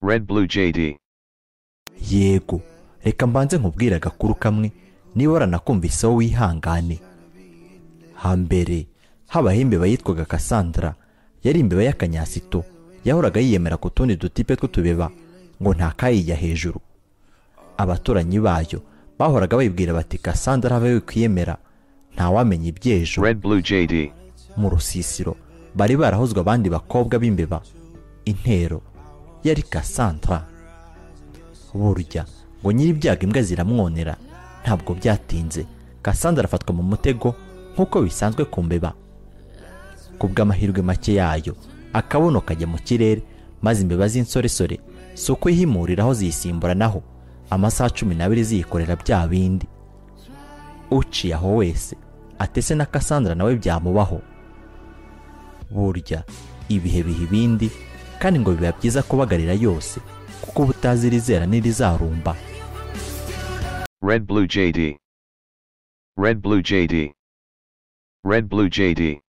Red Blue JD. Yego, reka mbanze nkubwira agakuru kamwe niba waranakumviseho wihangane. Hambere habaho imbeba yitwaga Cassandra, yari imbeba y'akanyasito, yahoraga yiyemera ku tundi dutipe tw'utubeba ngo ntakayijya hejuru. Abaturanyi bayo bahoraga bayibwira bati Cassandra habe kwiyemera ntawamenya ibyejo. Red Blue JD. Mu rusisiro bari barahozwa abandi bakobwa b'imbeba, intero yari Cassandra. Burya ngo nyiri ibyaga imbwa ziramwonera, ntabwo byatinze Cassandra afatwa mu mutego nk'uko bisanzwe ku mbeba. Kubw'amahirwe make yayo akabuno kajya mu kirere, maze imbeba z'insoresore si ukwihimuriraho ziyisimburanaho amasaha 12 ziyikorera bya bindi. Uciye aho wese atese na Cassandra nawe byamubaho. Burya ibihe biha ibindi, kandi ngo biba byiza kubagarira yose kuko butazirizera n'irizarumba. Red Blue JD. Red Blue JD. Red Blue JD.